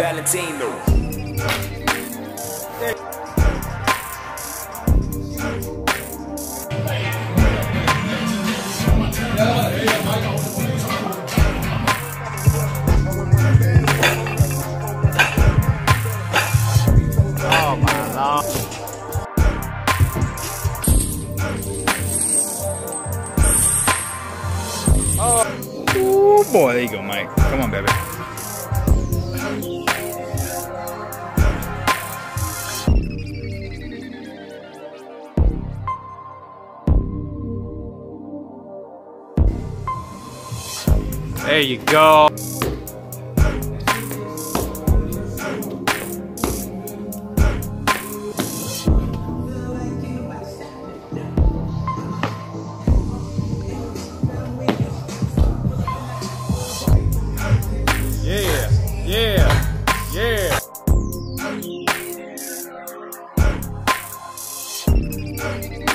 Valentino. Oh my Lord. Oh boy, there you go, Mike. Come on, baby. There you go. Yeah, yeah, yeah.